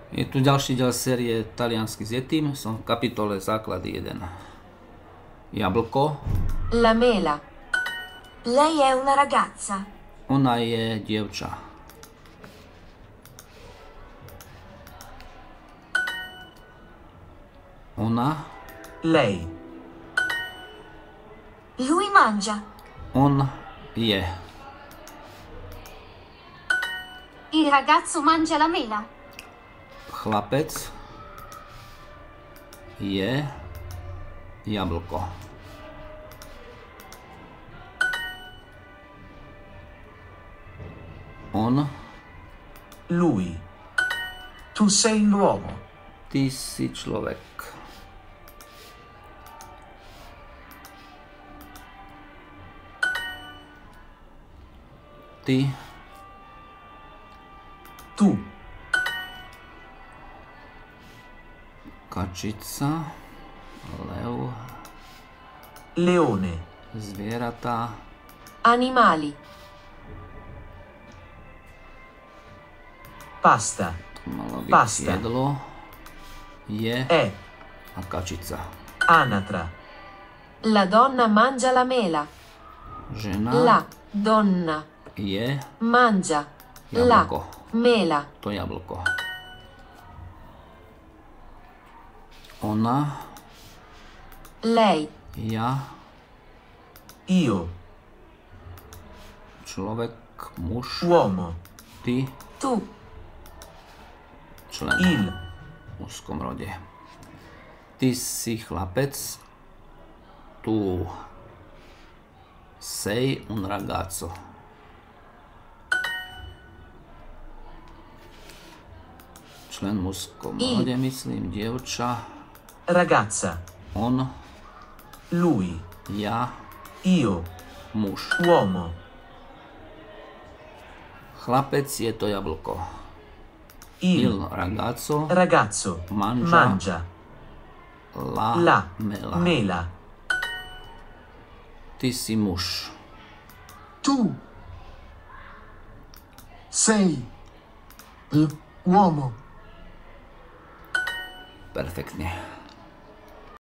Je tu ďalší diel série Taliansky s Yetim. Som v kapitole Základy 1. Jablko. La mela. Lei è una ragazza. Ona je dievča. Ona. Lei. Lui mangia. On je. Il ragazzo mangia la mela. Chlapec je jablko. On. Lui. Tu sei l'uomo. Ty si človek. Ty. Tu. Kačica. Lev. Leone. Zvieratá. Animali. Pasta. To malo byť Pasta. jedlo. Je. È. A kačica. Anatra. La donna mangia la mela. Žena La donna je mangia jablko. la mela. To jablko. Ona. Lei. Ja. Io. Človek. Muž. Uomo. Ty. Tu. Člen. Il. V mužskom rode. Ty si chlapec. Tu. Sei un ragazzo. Člen v mužskom rode, myslím, dievča. Ragazza. On. Lui. Ja. Io. Muž. Uomo. Chlapec je to jablko. Il. Ragazzo Ragazzo. mangia la La mela. mela. Ty si muž. Tu sei l'uomo. Perfektne.